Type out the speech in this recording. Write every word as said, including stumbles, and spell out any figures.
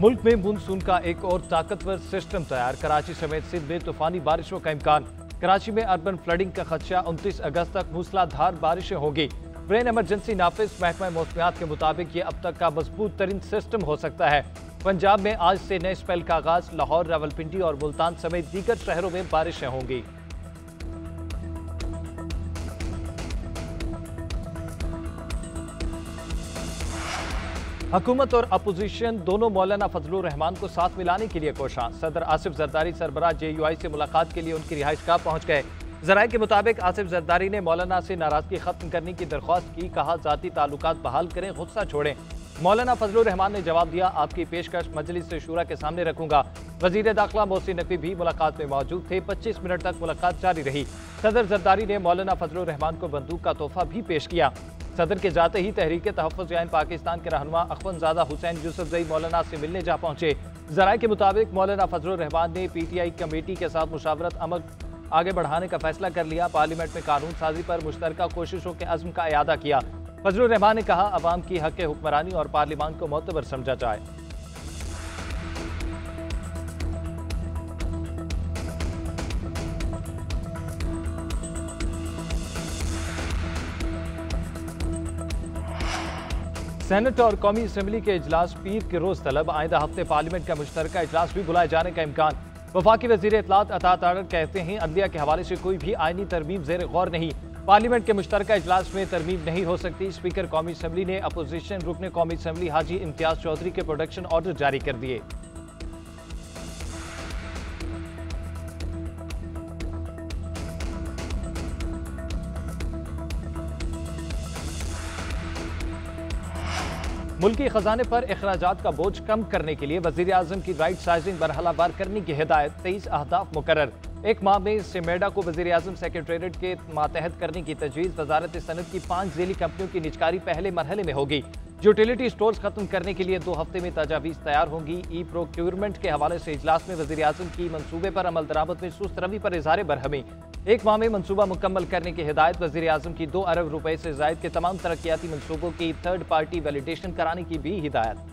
मुल्क में मानसून का एक और ताकतवर सिस्टम तैयार। कराची समेत सिंध में तूफानी बारिशों का इम्कान। कराची में अर्बन फ्लडिंग का खदशा। उनतीस अगस्त तक मूसलाधार बारिशें होंगी। ब्रेन इमरजेंसी नाफिज। महकमा मौसमियात के मुताबिक ये अब तक का मजबूत तरीन सिस्टम हो सकता है। पंजाब में आज से नए स्पेल का आगाज। लाहौर, रावलपिंडी और मुल्तान समेत दीगर शहरों में बारिशें होंगी। हुकूमत और अपोजिशन दोनों मौलाना फजलुर रहमान को साथ मिलाने के लिए कोशां। सदर आसिफ जरदारी सरबराह जे यू आई से मुलाकात के लिए उनकी रिहाइश गाह पहुंच गए। जराये के मुताबिक आसिफ जरदारी ने मौलाना से नाराजगी खत्म करने की दरख्वास्त की। कहा, जाती ताल्लुकात बहाल करें, गुस्सा छोड़ें। मौलाना फजलुर रहमान ने जवाब दिया, आपकी पेशकश मजलिस शूरा के सामने रखूंगा। वजीर दाखिला मोहसिन नकवी भी मुलाकात में मौजूद थे। पच्चीस मिनट तक मुलाकात जारी रही। सदर जरदारी ने मौलाना फजलुर रहमान को बंदूक का तोहफा भी पेश किया। सदर के जाते ही तहरीक तहफ़्फ़ुज़ यानी पाकिस्तान के रहनुमा अख्वंज़ादा हुसैन यूसुफ़ज़ई मौलाना से मिलने जा पहुंचे। ज़राए के मुताबिक मौलाना फजलुर रहमान ने पी टी आई कमेटी के साथ मुशावरत अमल आगे बढ़ाने का फैसला कर लिया। पार्लियामेंट में कानून साजी पर मुश्तरका कोशिशों के अज़्म का इयादा किया। फजलुर रहमान ने कहा, अवाम की हक़ हुक्मरानी और पार्लियामान को मोतबर समझा जाए। सेनेट और कौमी असम्बली के इजलास पीर के रोज तलब। आइंदा हफ्ते पार्लियामेंट का मुश्तरका इजलास भी बुलाए जाने का इम्कान। वफाकी वजीर इत्तलात अता तारड़ कहते हैं, अदलिया के हवाले से कोई भी आईनी तरमीम ज़ेर गौर नहीं। पार्लियामेंट के मुश्तरका इजलास में तरमीम नहीं हो सकती। स्पीकर कौमी असम्बली ने अपोजिशन रुकने कौमी असम्बली हाजी इम्तियाज चौधरी के प्रोडक्शन ऑर्डर जारी कर दिए। मुल्की खजाने पर अखराजात का बोझ कम करने के लिए वजीर आजम की राइट साइजिंग मरहलावार करने की हिदायत। तेईस अहदाफ मुकर्रर। एक माह में सिमेडा को वजीर आजम सेक्रेटेरिएट के मातहत करने की तजवीज़। वजारत सनत की पाँच जेली कंपनियों की निजकारी पहले मरहले में होगी। यूटिलिटी स्टोर्स खत्म करने के लिए दो हफ्ते में तजावीज़ तैयार होंगी। ई प्रोक्योरमेंट के हवाले से इजलास में वजीर आजम की मनसूबे पर अमल दरामद में सुस्त रवी पर इजहार बरहमी। एक माह में मनसूबा मुकम्मल करने की हिदायत। वजीर आजम की दो अरब रुपए से जायद के तमाम तरक्याती मनसूबों की थर्ड पार्टी वैलिडेशन कराने की भी हिदायत।